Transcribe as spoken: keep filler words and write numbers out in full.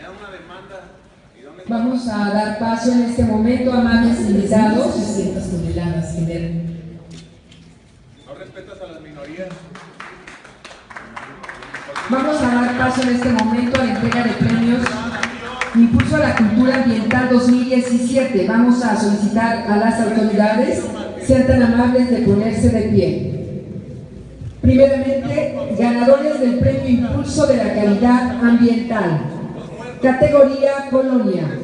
Vamos a dar paso en este momento a amables invitados. trescientas toneladas generan. No respetas a las minorías. Vamos a dar paso en este momento a la entrega de premios Impulso a la Cultura Ambiental dos mil diecisiete. Vamos a solicitar a las autoridades sean tan amables de ponerse de pie. Primeramente, ganadores del Premio Impulso de la Calidad Ambiental. Categoría Colonia.